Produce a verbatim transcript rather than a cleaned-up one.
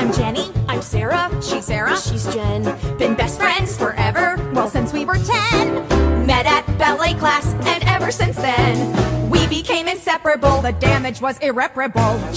I'm Jenny. I'm Sarah. She's Sarah. She's Jen. Been best friends forever, well since we were ten. Met at ballet class and ever since then we became inseparable. The damage was irreparable.